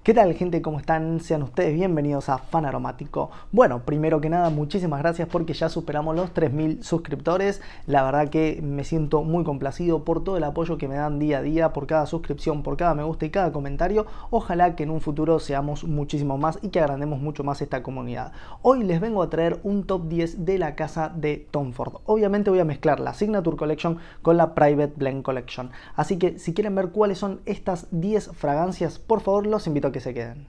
¿Qué tal, gente? ¿Cómo están? Sean ustedes bienvenidos a Fan Aromático. Bueno, primero que nada, muchísimas gracias porque ya superamos los 3000 suscriptores. La verdad que me siento muy complacido por todo el apoyo que me dan día a día, por cada suscripción, por cada me gusta y cada comentario. Ojalá que en un futuro seamos muchísimo más y que agrandemos mucho más esta comunidad. Hoy les vengo a traer un top 10 de la casa de Tom Ford. Obviamente voy a mezclar la Signature Collection con la Private Blend Collection. Así que si quieren ver cuáles son estas 10 fragancias, por favor los invito a que se queden.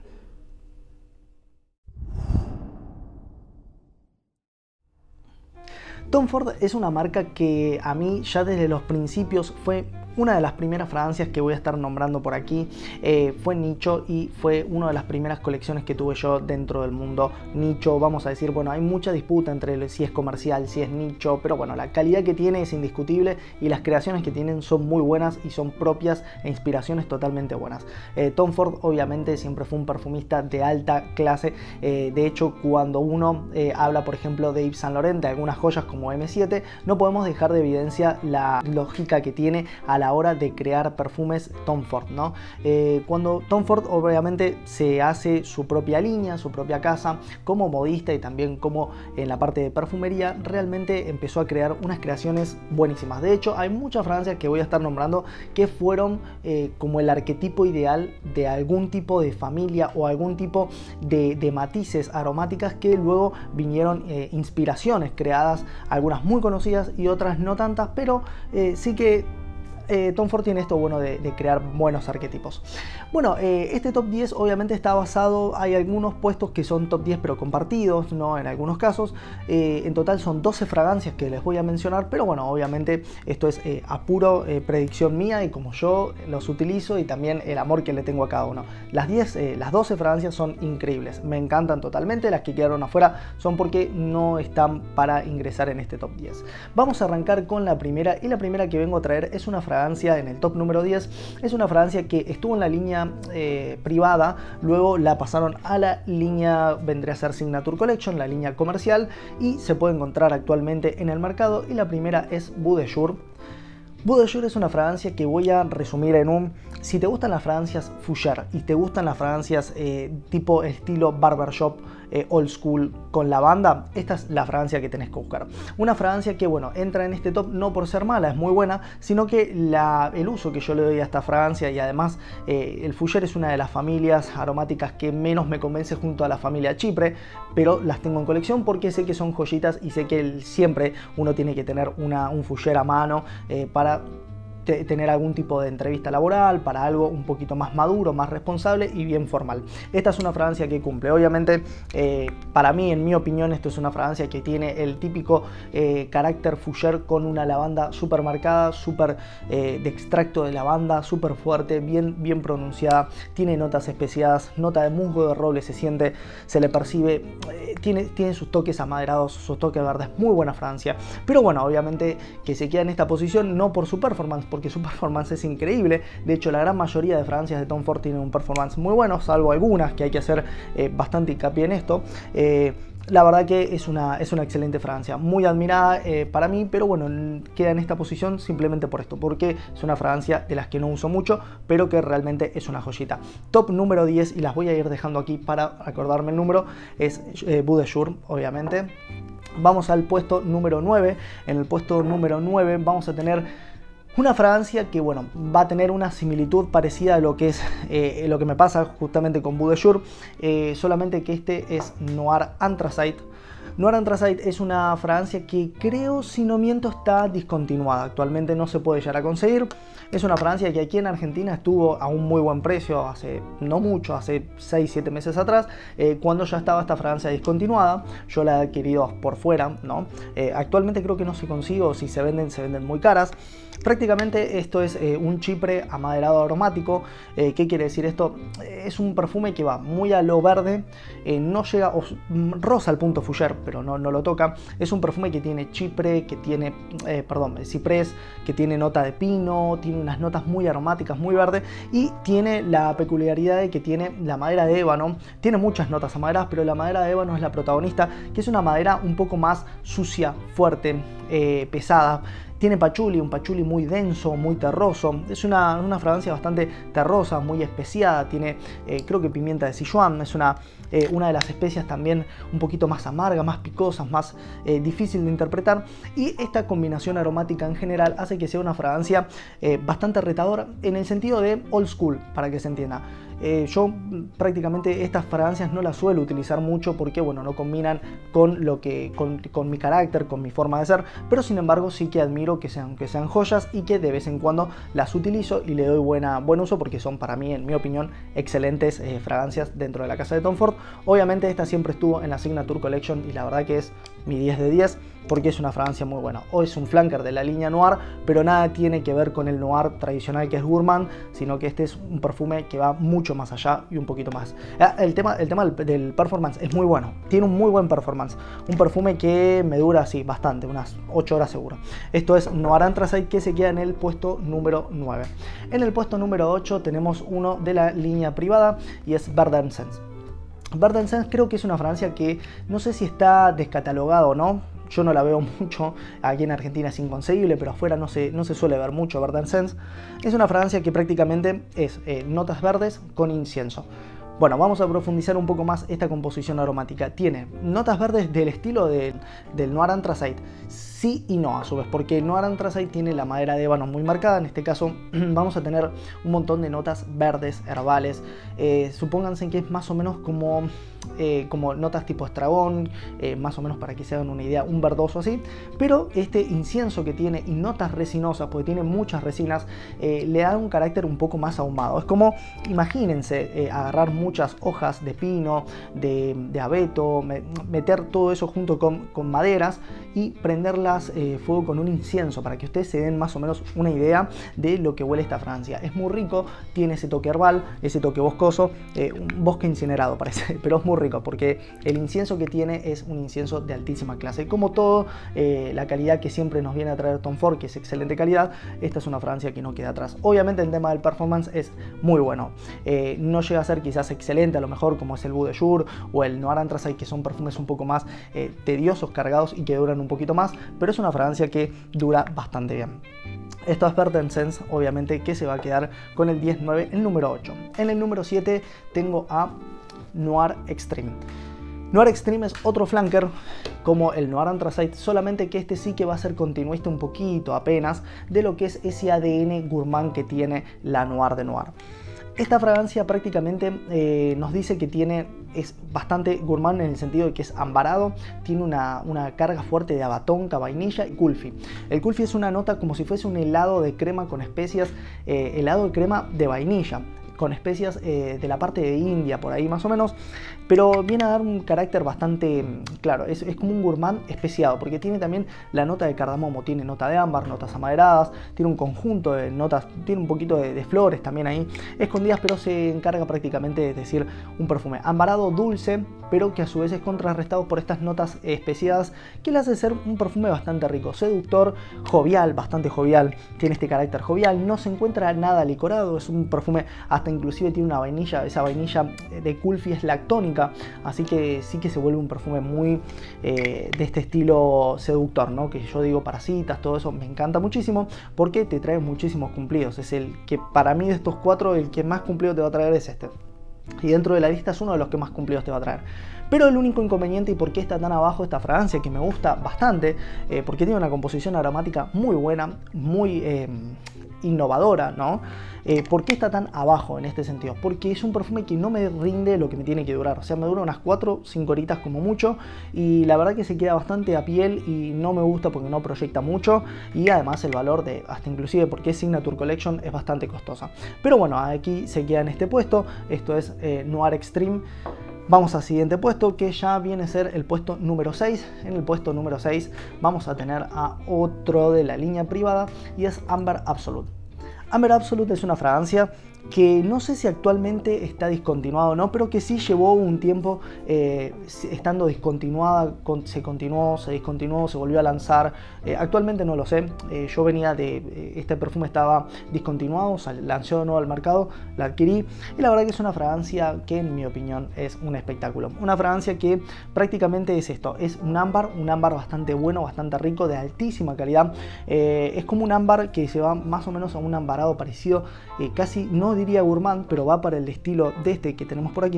Tom Ford es una marca que a mí ya desde los principios fue una de las primeras fragancias que voy a estar nombrando por aquí. Fue nicho y fue una de las primeras colecciones que tuve yo dentro del mundo nicho. Vamos a decir, bueno, hay mucha disputa entre si es comercial, si es nicho, pero bueno, la calidad que tiene es indiscutible y las creaciones que tienen son muy buenas y son propias e inspiraciones totalmente buenas. Tom Ford obviamente siempre fue un perfumista de alta clase. De hecho, cuando uno habla, por ejemplo, de Yves Saint Laurent, de algunas joyas como M7, no podemos dejar de evidencia la lógica que tiene a la hora de crear perfumes Tom Ford, ¿no? Cuando Tom Ford obviamente se hace su propia línea, su propia casa, como modista y también como en la parte de perfumería, realmente empezó a crear unas creaciones buenísimas. De hecho, hay muchas fragancias que voy a estar nombrando que fueron como el arquetipo ideal de algún tipo de familia o algún tipo de matices aromáticas que luego vinieron inspiraciones creadas, algunas muy conocidas y otras no tantas, pero sí que Tom Ford tiene esto bueno de crear buenos arquetipos. Bueno, este top 10 obviamente está basado, hay algunos puestos que son top 10 pero compartidos, ¿no? En algunos casos. En total son 12 fragancias que les voy a mencionar, pero bueno, obviamente esto es a puro predicción mía y como yo los utilizo y también el amor que le tengo a cada uno. Las 12 fragancias son increíbles, me encantan totalmente. Las que quedaron afuera son porque no están para ingresar en este top 10. Vamos a arrancar con la primera, y la primera que vengo a traer es una fragancia en el top número 10. Es una fragancia que estuvo en la línea privada, luego la pasaron a la línea, vendría a ser Signature Collection, la línea comercial, y se puede encontrar actualmente en el mercado. Y la primera es Bout de Jour. Bout de Jour es una fragancia que voy a resumir en un: si te gustan las fragancias fougère y te gustan las fragancias tipo estilo barbershop, old school con lavanda, esta es la fragancia que tenés que buscar. Una fragancia que, bueno, entra en este top no por ser mala, es muy buena, sino que el uso que yo le doy a esta fragancia, y además el fougère es una de las familias aromáticas que menos me convence junto a la familia Chypre, pero las tengo en colección porque sé que son joyitas y sé que siempre uno tiene que tener un fougère a mano para tener algún tipo de entrevista laboral, para algo un poquito más maduro, más responsable y bien formal. Esta es una fragancia que cumple. Obviamente, para mí, en mi opinión, esto es una fragancia que tiene el típico carácter fougère con una lavanda súper marcada, súper de extracto de lavanda, súper fuerte, bien pronunciada. Tiene notas especiadas, nota de musgo de roble se siente, se le percibe, tiene sus toques amaderados, sus toques verdes. Muy buena fragancia. Pero bueno, obviamente que se queda en esta posición no por su performance, porque su performance es increíble. De hecho, la gran mayoría de fragancias de Tom Ford tienen un performance muy bueno, salvo algunas que hay que hacer bastante hincapié en esto. La verdad que es una excelente fragancia, muy admirada para mí, pero bueno, queda en esta posición simplemente por esto, porque es una fragancia de las que no uso mucho, pero que realmente es una joyita. Top número 10, y las voy a ir dejando aquí para acordarme el número, es Bout de Jour, obviamente. Vamos al puesto número 9. En el puesto número 9 vamos a tener una fragancia que, bueno, va a tener una similitud parecida a lo que es lo que me pasa justamente con Bout de Jour, solamente que este es Noir Anthracite. Noir Anthracite es una fragancia que creo, si no miento, está discontinuada. Actualmente no se puede llegar a conseguir. Es una fragancia que aquí en Argentina estuvo a un muy buen precio hace no mucho, hace 6-7 meses atrás, cuando ya estaba esta fragancia discontinuada. Yo la he adquirido por fuera, ¿no? Actualmente creo que no se consigue, o si se venden muy caras. Prácticamente esto es un Chypre amaderado aromático. ¿Qué quiere decir esto? Es un perfume que va muy a lo verde, no llega, roza al punto fougère, pero no lo toca. Es un perfume que tiene Chypre, que tiene, ciprés, que tiene nota de pino, tiene unas notas muy aromáticas, muy verde, y tiene la peculiaridad de que tiene la madera de ébano. Tiene muchas notas amaderadas, pero la madera de ébano es la protagonista, que es una madera un poco más sucia, fuerte, pesada. Tiene patchouli, un patchouli muy denso, muy terroso. Es una fragancia bastante terrosa, muy especiada. Tiene, creo que pimienta de Sichuan. Es una de las especias también un poquito más amarga, más picosas, más difícil de interpretar. Y esta combinación aromática en general hace que sea una fragancia bastante retadora en el sentido de old school, para que se entienda. Yo prácticamente estas fragancias no las suelo utilizar mucho porque bueno, no combinan con mi carácter, con mi forma de ser, pero sin embargo sí que admiro que sean joyas y que de vez en cuando las utilizo y le doy buen uso porque son para mí, en mi opinión, excelentes fragancias dentro de la casa de Tom Ford. Obviamente esta siempre estuvo en la Signature Collection y la verdad que es mi 10 de 10 porque es una fragancia muy buena. O es un flanker de la línea Noir, pero nada tiene que ver con el Noir tradicional que es Gourmand, sino que este es un perfume que va mucho más allá y un poquito más. El tema del performance es muy bueno, tiene un muy buen performance. Un perfume que me dura así bastante, unas 8 horas seguro. Esto es Noir Anthracite, que se queda en el puesto número 9. En el puesto número 8 tenemos uno de la línea privada y es Burnt Sense. Burnt Sense creo que es una fragancia que no sé si está descatalogada o no. Yo no la veo mucho, aquí en Argentina es inconseguible, pero afuera no se suele ver mucho Burnt Sense. Es una fragancia que prácticamente es notas verdes con incienso. Bueno, vamos a profundizar un poco más esta composición aromática. Tiene notas verdes del estilo del Noir Anthracite, sí y no a su vez, porque el Noir Anthracite tiene la madera de ébano muy marcada. En este caso vamos a tener un montón de notas verdes, herbales. Supónganse que es más o menos como notas tipo estragón, más o menos para que se hagan una idea, un verdoso así. Pero este incienso que tiene y notas resinosas, porque tiene muchas resinas, le da un carácter un poco más ahumado. Es como, imagínense, agarrar muchas hojas de pino, de abeto, meter todo eso junto con maderas y prenderlas fuego con un incienso para que ustedes se den más o menos una idea de lo que huele esta fragancia. Es muy rico, tiene ese toque herbal, ese toque boscoso, un bosque incinerado parece, pero es muy rico porque el incienso que tiene es un incienso de altísima clase. Como todo, la calidad que siempre nos viene a traer Tom Ford, que es excelente calidad, esta es una fragancia que no queda atrás. Obviamente el tema del performance es muy bueno, no llega a ser quizás excelente a lo mejor como es el Boudes de Jour o el Noir Anthracite, que son perfumes un poco más tediosos, cargados y que duran un poquito más, pero es una fragancia que dura bastante bien. Esto es Burnt Sense, obviamente, que se va a quedar con el 10-9, el número 8. En el número 7 tengo a Noir Extreme. Noir Extreme es otro flanker como el Noir Anthracite, solamente que este sí que va a ser continuista un poquito apenas de lo que es ese ADN gourmand que tiene la Noir de Noir. Esta fragancia prácticamente nos dice que es bastante gourmand en el sentido de que es ambarado, tiene una carga fuerte de abatonca, vainilla y kulfi. El kulfi es una nota como si fuese un helado de crema con especias, helado de crema de vainilla, con especias de la parte de India, por ahí más o menos, pero viene a dar un carácter bastante claro, es como un gourmand especiado, porque tiene también la nota de cardamomo, tiene nota de ámbar, notas amaderadas, tiene un conjunto de notas, tiene un poquito de flores también ahí escondidas, pero se encarga prácticamente de decir un perfume ambarado, dulce, pero que a su vez es contrarrestado por estas notas especiadas que le hace ser un perfume bastante rico, seductor, jovial, bastante jovial, tiene este carácter jovial, no se encuentra nada licorado, es un perfume hasta inclusive tiene una vainilla, esa vainilla de kulfi es lactónica, así que sí que se vuelve un perfume muy de este estilo seductor, ¿no? Que yo digo para citas, todo eso me encanta muchísimo porque te trae muchísimos cumplidos. Es el que para mí de estos cuatro, el que más cumplido te va a traer es este. Y dentro de la lista es uno de los que más cumplidos te va a traer. Pero el único inconveniente y por qué está tan abajo esta fragancia, que me gusta bastante, porque tiene una composición aromática muy buena, muy innovadora, ¿no? ¿Por qué está tan abajo en este sentido? Porque es un perfume que no me rinde lo que me tiene que durar, o sea, me dura unas 4 o 5 horitas como mucho y la verdad que se queda bastante a piel y no me gusta porque no proyecta mucho y además el valor de, hasta inclusive porque es Signature Collection, es bastante costosa. Pero bueno, aquí se queda en este puesto, esto es Noir Extreme. Vamos al siguiente puesto, que ya viene a ser el puesto número 6. En el puesto número 6 vamos a tener a otro de la línea privada y es Amber Absolute. Amber Absolute es una fragancia que no sé si actualmente está discontinuada o no, pero que sí llevó un tiempo estando discontinuada, se continuó, se discontinuó, se volvió a lanzar. Actualmente no lo sé, yo venía de, este perfume estaba discontinuado, se lanzó de nuevo al mercado, la adquirí y la verdad que es una fragancia que en mi opinión es un espectáculo. Una fragancia que prácticamente es esto, es un ámbar bastante bueno, bastante rico, de altísima calidad. Es como un ámbar que se va más o menos a un ambarado parecido, casi no diría gourmand, pero va para el estilo de este que tenemos por aquí.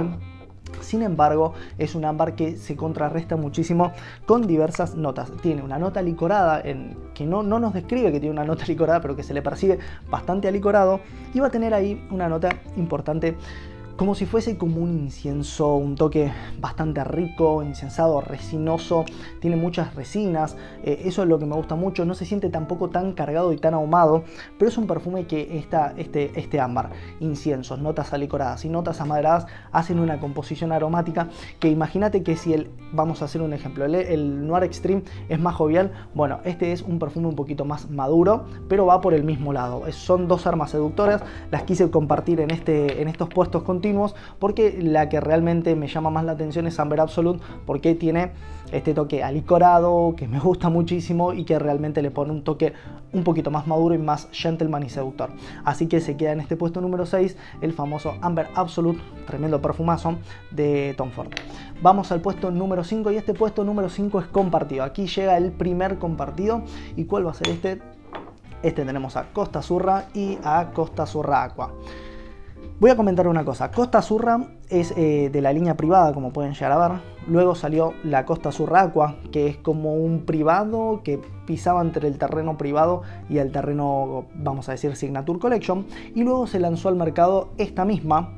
Sin embargo, es un ámbar que se contrarresta muchísimo con diversas notas. Tiene una nota licorada, que no nos describe que tiene una nota licorada, pero que se le percibe bastante alicorado, y va a tener ahí una nota importante, como si fuese como un incienso, un toque bastante rico, incensado, resinoso, tiene muchas resinas, eso es lo que me gusta mucho, no se siente tampoco tan cargado y tan ahumado, pero es un perfume que este ámbar, inciensos, notas alicoradas y notas amaderadas hacen una composición aromática que imagínate que si vamos a hacer un ejemplo, el Noir Extreme es más jovial, bueno, este es un perfume un poquito más maduro, pero va por el mismo lado, son dos armas seductoras, las quise compartir en estos puestos continuos, porque la que realmente me llama más la atención es Amber Absolute, porque tiene este toque alicorado que me gusta muchísimo y que realmente le pone un toque un poquito más maduro y más gentleman y seductor. Así que se queda en este puesto número 6 el famoso Amber Absolute, tremendo perfumazo de Tom Ford. Vamos al puesto número 5 y este puesto número 5 es compartido. Aquí llega el primer compartido. ¿Y cuál va a ser este? Este tenemos a Costa Azzurra y a Costa Azzurra Aqua. Voy a comentar una cosa, Costa Azzurra es de la línea privada, como pueden llegar a ver. Luego salió la Costa Azzurra Aqua, que es como un privado que pisaba entre el terreno privado y el terreno, vamos a decir, Signature Collection. Y luego se lanzó al mercado esta misma,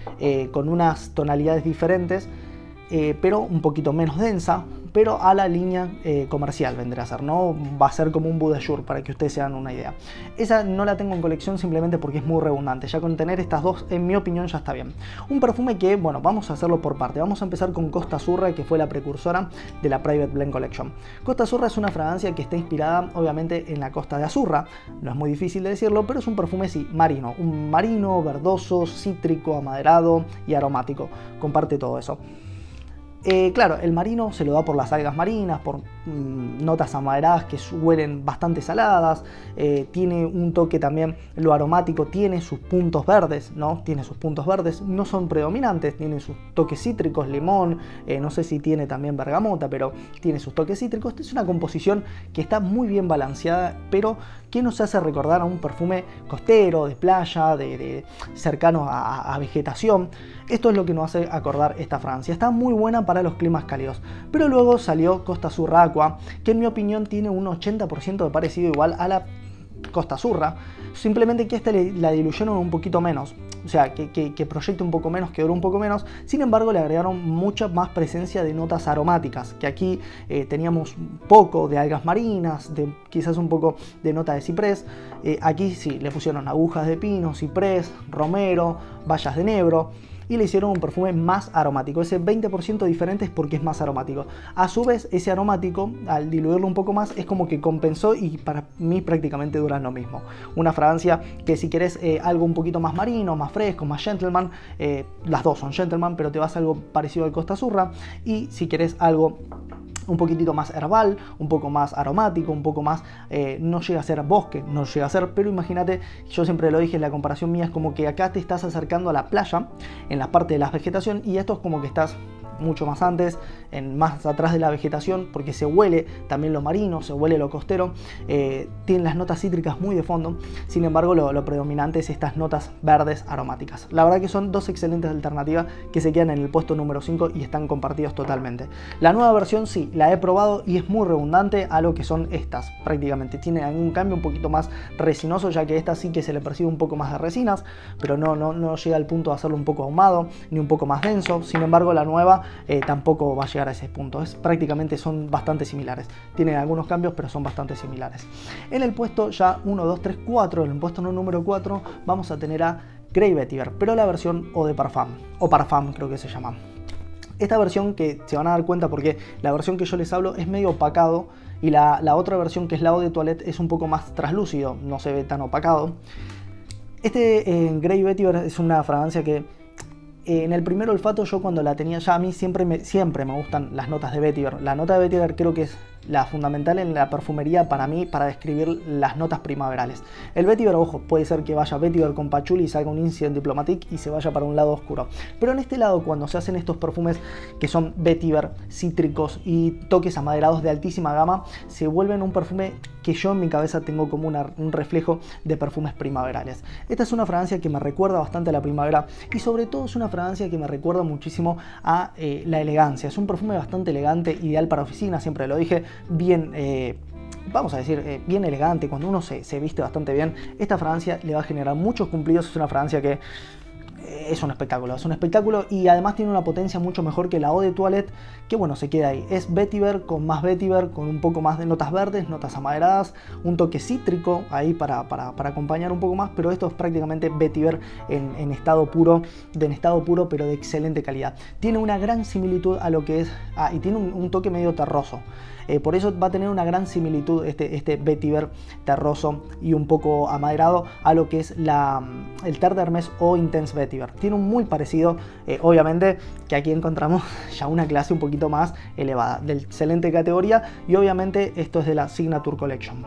con unas tonalidades diferentes, pero un poquito menos densa, pero a la línea comercial vendrá a ser, ¿no? Va a ser como un Bout para que ustedes se hagan una idea. Esa no la tengo en colección simplemente porque es muy redundante, ya con tener estas dos, en mi opinión, ya está bien. Un perfume que, bueno, vamos a hacerlo por parte. Vamos a empezar con Costa Azzurra, que fue la precursora de la Private Blend Collection. Costa Azzurra es una fragancia que está inspirada, obviamente, en la costa de Azurra. No es muy difícil de decirlo, pero es un perfume, sí, marino. Un marino, verdoso, cítrico, amaderado y aromático. Comparte todo eso. Claro, el marino se lo da por las algas marinas, por notas amaderadas que huelen bastante saladas, tiene un toque también, lo aromático tiene sus puntos verdes, ¿no? Tiene sus puntos verdes, no son predominantes, tiene sus toques cítricos, limón, no sé si tiene también bergamota, pero tiene sus toques cítricos. Es una composición que está muy bien balanceada, pero que nos hace recordar a un perfume costero, de playa, cercano a vegetación. Esto es lo que nos hace acordar esta fragancia. Está muy buena para los climas cálidos. Pero luego salió Costa Azzurra Aqua, que en mi opinión tiene un 80% de parecido igual a la Costa Azzurra, simplemente que esta la diluyeron un poquito menos, o sea, que proyecte un poco menos, que dure un poco menos. Sin embargo, le agregaron mucha más presencia de notas aromáticas, que aquí teníamos un poco de algas marinas, quizás un poco de nota de ciprés. Aquí sí, le pusieron agujas de pino, ciprés, romero, bayas de enebro, y le hicieron un perfume más aromático. Ese 20% diferente es porque es más aromático. A su vez, ese aromático, al diluirlo un poco más, es como que compensó y para mí prácticamente duran lo mismo. Una fragancia que si querés algo un poquito más marino, más fresco, más gentleman, las dos son gentleman, pero te vas a algo parecido al Costa Azzurra. Y si querés algo un poquitito más herbal, un poco más aromático, un poco más, no llega a ser bosque, no llega a ser, pero imagínate, yo siempre lo dije, la comparación mía es como que acá te estás acercando a la playa, en la parte de la vegetación, y esto es como que estás mucho más antes, más atrás de la vegetación, porque se huele también lo marino, se huele lo costero, tienen las notas cítricas muy de fondo. Sin embargo, lo predominante es estas notas verdes aromáticas. La verdad que son dos excelentes alternativas que se quedan en el puesto número 5 y están compartidos totalmente. La nueva versión sí, la he probado y es muy redundante a lo que son estas, prácticamente. Tiene algún cambio un poquito más resinoso, ya que esta sí que se le percibe un poco más de resinas, pero no llega al punto de hacerlo un poco ahumado, ni un poco más denso. Sin embargo, la nueva tampoco va a llegar a ese punto. Prácticamente son bastante similares. Tienen algunos cambios, pero son bastante similares. En el puesto ya 1, 2, 3, 4, en el puesto número 4 vamos a tener a Grey Vetiver, pero la versión Eau de Parfum, o Parfum creo que se llama. Esta versión, que se van a dar cuenta porque la versión que yo les hablo es medio opacado, y la otra versión, que es la Eau de Toilette, es un poco más traslúcido, no se ve tan opacado. Grey Vetiver es una fragancia que en el primer olfato yo cuando la tenía ya, a mí siempre me gustan las notas de vetiver. La nota de vetiver creo que es la fundamental en la perfumería para mí, para describir las notas primaverales. El vetiver, ojo, puede ser que vaya vetiver con patchouli y salga un Incident Diplomatique y se vaya para un lado oscuro. Pero en este lado, cuando se hacen estos perfumes que son vetiver, cítricos y toques amaderados de altísima gama, se vuelven un perfume que yo en mi cabeza tengo como un reflejo de perfumes primaverales. Esta es una fragancia que me recuerda bastante a la primavera y sobre todo es una fragancia que me recuerda muchísimo a la elegancia. Es un perfume bastante elegante, ideal para oficina, siempre lo dije, bien, vamos a decir, bien elegante. Cuando uno se viste bastante bien, esta fragancia le va a generar muchos cumplidos. Es una fragancia que es un espectáculo y además tiene una potencia mucho mejor que la Eau de Toilette, que bueno, se queda ahí. Es vetiver, con más vetiver, con un poco más de notas verdes, notas amaderadas, un toque cítrico ahí para acompañar un poco más, pero esto es prácticamente vetiver en estado puro, pero de excelente calidad. Tiene una gran similitud a lo que es, y tiene un toque medio terroso. Por eso va a tener una gran similitud este vetiver terroso y un poco amaderado a lo que es el Terre d'Hermès o Intense Vetiver. Tiene un muy parecido, obviamente que aquí encontramos ya una clase un poquito más elevada, de excelente categoría, y obviamente esto es de la Signature Collection.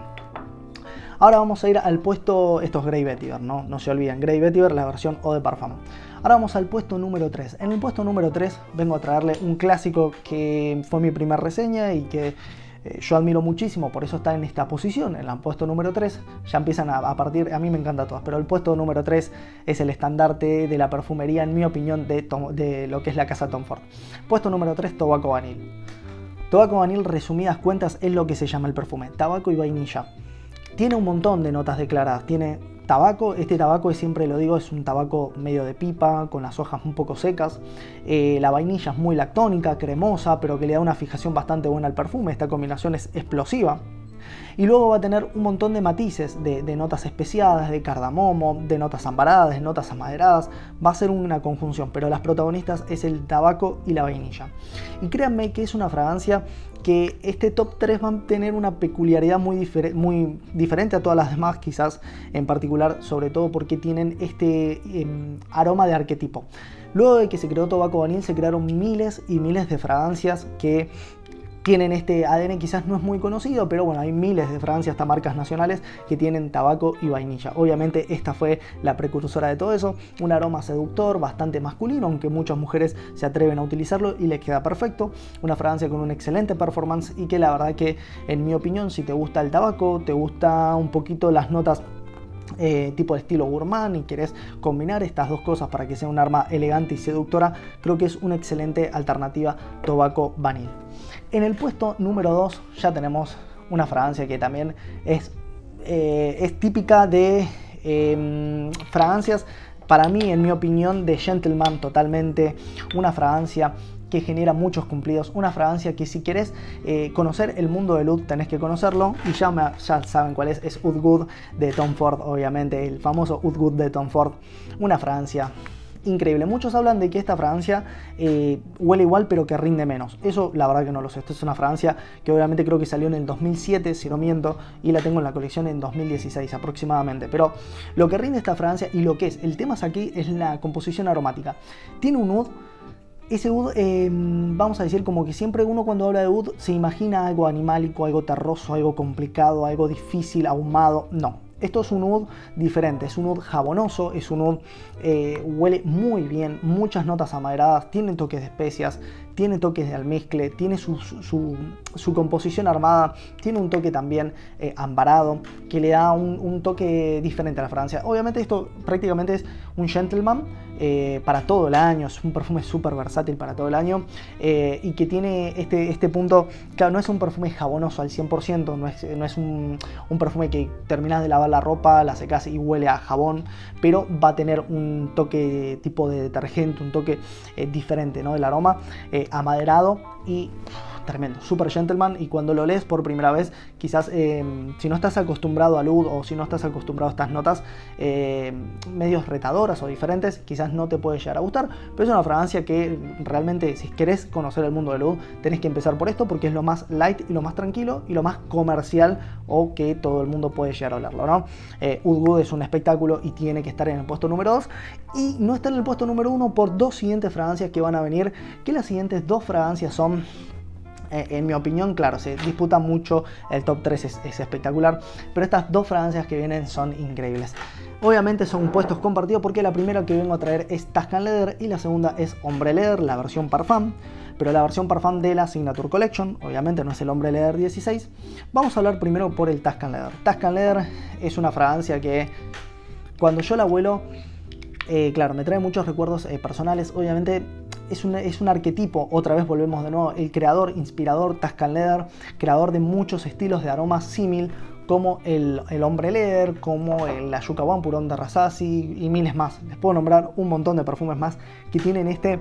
Ahora vamos a ir al puesto, esto es Grey Vetiver, no se olviden, Grey Vetiver, la versión Eau de Parfum. Ahora vamos al puesto número 3. En el puesto número 3 vengo a traerle un clásico que fue mi primera reseña y que yo admiro muchísimo, por eso está en esta posición, en el puesto número 3. Ya empiezan a partir, a mí me encanta todas, pero el puesto número 3 es el estandarte de la perfumería, en mi opinión, de lo que es la casa Tom Ford. Puesto número 3, Tobacco Vanille. Tobacco Vanille, resumidas cuentas, es lo que se llama el perfume, tabaco y vainilla. Tiene un montón de notas declaradas, tiene tabaco. Este tabaco, siempre lo digo, es un tabaco medio de pipa, con las hojas un poco secas. La vainilla es muy lactónica, cremosa, pero que le da una fijación bastante buena al perfume. Esta combinación es explosiva. Y luego va a tener un montón de matices de notas especiadas, de cardamomo, de notas ambaradas, de notas amaderadas. Va a ser una conjunción, pero las protagonistas es el tabaco y la vainilla. Y créanme que es una fragancia que este top 3 va a tener una peculiaridad muy diferente a todas las demás, quizás en particular, sobre todo porque tienen este aroma de arquetipo. Luego de que se creó Tobacco Vanille, se crearon miles y miles de fragancias que tienen este ADN, quizás no es muy conocido, pero bueno, hay miles de fragancias, hasta marcas nacionales, que tienen tabaco y vainilla. Obviamente esta fue la precursora de todo eso, un aroma seductor, bastante masculino, aunque muchas mujeres se atreven a utilizarlo y les queda perfecto. Una fragancia con un excelente performance y que la verdad que, en mi opinión, si te gusta el tabaco, te gusta un poquito las notas tipo de estilo gourmand y querés combinar estas dos cosas para que sea un arma elegante y seductora, creo que es una excelente alternativa Tobacco Vanille. En el puesto número 2 ya tenemos una fragancia que también es típica de fragancias, para mí, en mi opinión, de gentleman totalmente. Una fragancia que genera muchos cumplidos, una fragancia que si querés conocer el mundo del oud tenés que conocerlo, y ya saben cuál es Oud Good de Tom Ford, obviamente, el famoso Oud Good de Tom Ford. Una fragancia increíble. Muchos hablan de que esta fragancia huele igual pero que rinde menos. Eso la verdad que no lo sé. Esta es una fragancia que obviamente creo que salió en el 2007, si no miento, y la tengo en la colección en 2016 aproximadamente. Pero lo que rinde esta fragancia y lo que es el tema aquí es la composición aromática. Tiene un oud. Ese oud, vamos a decir, como que siempre uno cuando habla de oud se imagina algo animálico, algo terroso, algo complicado, algo difícil, ahumado. No. Esto es un oud diferente, es un oud jabonoso, es un oud, huele muy bien, muchas notas amaderadas, tiene toques de especias, tiene toques de almizcle, tiene su composición armada, tiene un toque también ambarado, que le da un toque diferente a la fragancia. Obviamente esto prácticamente es un gentleman para todo el año, es un perfume súper versátil para todo el año, y que tiene este punto. Claro, no es un perfume jabonoso al 100%, no es un perfume que terminas de lavar la ropa, la secas y huele a jabón, pero va a tener un toque tipo de detergente, un toque diferente, ¿no? Del aroma, amaderado y tremendo, super gentleman, y cuando lo lees por primera vez, quizás si no estás acostumbrado al oud o si no estás acostumbrado a estas notas medios retadoras o diferentes, quizás no te puede llegar a gustar, pero es una fragancia que realmente, si querés conocer el mundo del oud, tenés que empezar por esto porque es lo más light y lo más tranquilo y lo más comercial, o que todo el mundo puede llegar a olerlo, ¿no? Oud Good es un espectáculo y tiene que estar en el puesto número 2, y no está en el puesto número 1 por dos siguientes fragancias que van a venir, que las siguientes dos fragancias son, en mi opinión, claro, se disputa mucho, el top 3 es espectacular, pero estas dos fragancias que vienen son increíbles. Obviamente son puestos compartidos porque la primera que vengo a traer es Tuscan Leather y la segunda es Ombre Leather, la versión Parfum, pero la versión Parfum de la Signature Collection, obviamente no es el Ombre Leather 16. Vamos a hablar primero por el Tuscan Leather. Tuscan Leather es una fragancia que cuando yo la huelo, claro, me trae muchos recuerdos personales. Obviamente es un arquetipo, otra vez volvemos de nuevo, el creador, inspirador Tuscan Leather, creador de muchos estilos de aromas símil, como el Ombre Leather, como la Yucca One Purón de Rasasi y miles más. Les puedo nombrar un montón de perfumes más que tienen este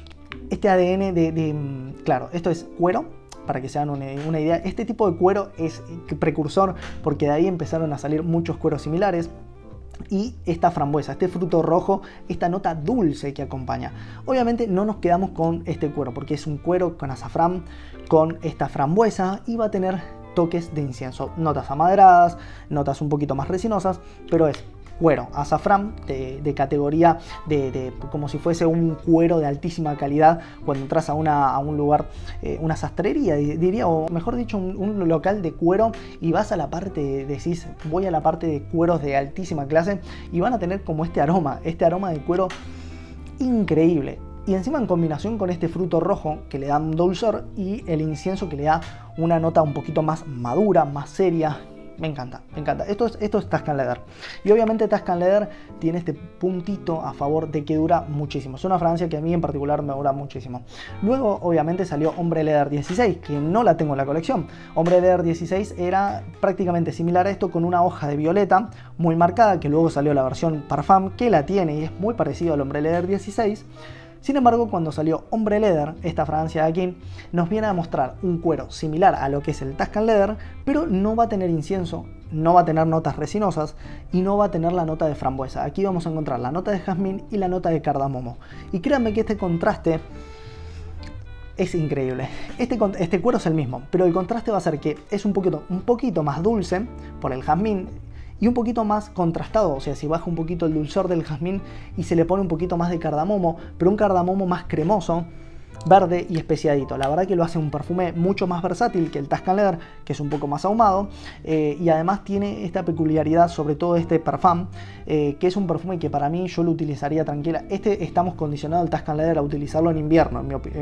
ADN claro, esto es cuero, para que se hagan una idea. Este tipo de cuero es precursor porque de ahí empezaron a salir muchos cueros similares. Y esta frambuesa, este fruto rojo, esta nota dulce que acompaña. Obviamente no nos quedamos con este cuero porque es un cuero con azafrán, con esta frambuesa, y va a tener toques de incienso, notas amaderadas, notas un poquito más resinosas, pero es cuero, azafrán de categoría como si fuese un cuero de altísima calidad. Cuando entras a un lugar, una sastrería diría, o mejor dicho un local de cuero, y vas a la parte, decís voy a la parte de cueros de altísima clase, y van a tener como este aroma de cuero increíble. Y encima en combinación con este fruto rojo que le da un dulzor, y el incienso que le da una nota un poquito más madura, más seria. Me encanta, me encanta. Esto es Tuscan Leather. Y obviamente Tuscan Leather tiene este puntito a favor de que dura muchísimo. Es una fragancia que a mí en particular me dura muchísimo. Luego obviamente salió Ombre Leather 16, que no la tengo en la colección. Ombre Leather 16 era prácticamente similar a esto, con una hoja de violeta muy marcada, que luego salió la versión Parfum, que la tiene y es muy parecido al Ombre Leather 16. Sin embargo, cuando salió Ombre Leather, esta fragancia de aquí, nos viene a mostrar un cuero similar a lo que es el Tuscan Leather, pero no va a tener incienso, no va a tener notas resinosas y no va a tener la nota de frambuesa. Aquí vamos a encontrar la nota de jazmín y la nota de cardamomo. Y créanme que este contraste es increíble. Este cuero es el mismo, pero el contraste va a ser que es un poquito más dulce por el jazmín, y un poquito más contrastado, o sea, si baja un poquito el dulzor del jazmín y se le pone un poquito más de cardamomo, pero un cardamomo más cremoso, verde y especiadito. La verdad que lo hace un perfume mucho más versátil que el Tuscan Leather, que es un poco más ahumado, y además tiene esta peculiaridad, sobre todo este Parfum, que es un perfume que para mí yo lo utilizaría tranquila. Estamos condicionados al Tuscan Leather a utilizarlo en invierno,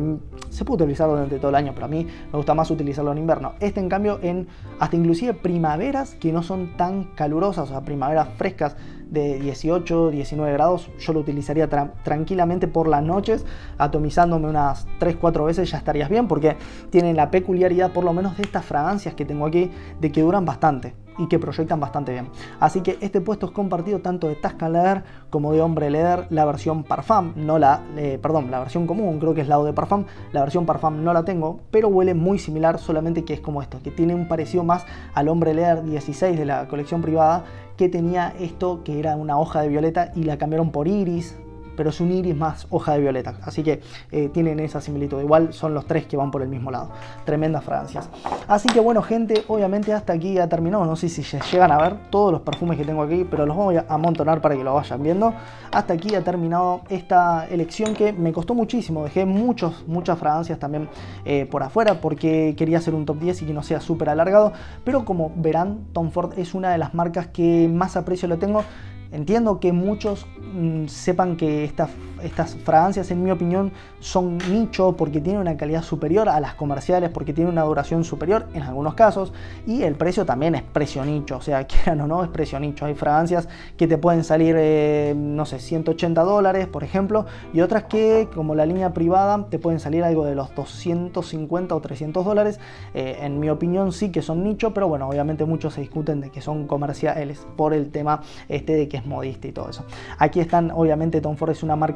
se puede utilizar durante todo el año, pero a mí me gusta más utilizarlo en invierno. En cambio, hasta inclusive primaveras que no son tan calurosas, o sea, primaveras frescas de 18, 19 grados, yo lo utilizaría tranquilamente por las noches, atomizándome unas 3-4 veces ya estarías bien, porque tienen la peculiaridad, por lo menos de estas fragancias que tengo aquí, de que duran bastante y que proyectan bastante bien. Así que este puesto es compartido tanto de Tuscan Leather como de Ombre Leather, la versión Parfum, la versión común, creo que es la de Parfum. La versión Parfum no la tengo, pero huele muy similar, solamente que es como esto, que tiene un parecido más al Ombre Leather 16 de la colección privada, que tenía esto que era una hoja de violeta y la cambiaron por iris, pero es un iris más hoja de violeta, así que tienen esa similitud. Igual son los tres que van por el mismo lado. Tremendas fragancias. Así que bueno, gente, obviamente hasta aquí ha terminado. No sé si llegan a ver todos los perfumes que tengo aquí, pero los voy a amontonar para que lo vayan viendo. Hasta aquí ha terminado esta elección que me costó muchísimo. Dejé muchas fragancias también por afuera porque quería hacer un top 10 y que no sea súper alargado, pero como verán, Tom Ford es una de las marcas que más aprecio le tengo. Entiendo que muchos sepan que estas fragancias, en mi opinión, son nicho porque tienen una calidad superior a las comerciales, porque tienen una duración superior en algunos casos, y el precio también es precio nicho, o sea, quieran o no, es precio nicho. Hay fragancias que te pueden salir, no sé, $180, por ejemplo, y otras que, como la línea privada, te pueden salir algo de los $250 o $300. En mi opinión sí que son nicho, pero bueno, obviamente muchos se discuten de que son comerciales por el tema de que es modista y todo eso. Aquí están, obviamente Tom Ford es una marca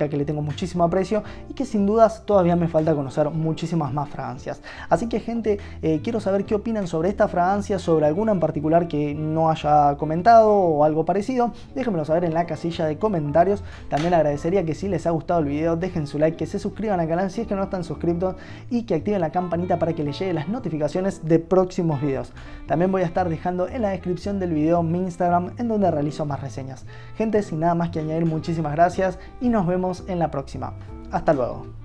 la que le tengo muchísimo aprecio y que sin dudas todavía me falta conocer muchísimas más fragancias. Así que gente, quiero saber qué opinan sobre esta fragancia, sobre alguna en particular que no haya comentado o algo parecido. Déjenmelo saber en la casilla de comentarios. También agradecería que si les ha gustado el video dejen su like, que se suscriban al canal si es que no están suscritos y que activen la campanita para que les lleguen las notificaciones de próximos videos. También voy a estar dejando en la descripción del video mi Instagram, en donde realizo más reseñas. Gente, sin nada más que añadir, muchísimas gracias y nos vemos en la próxima. Hasta luego.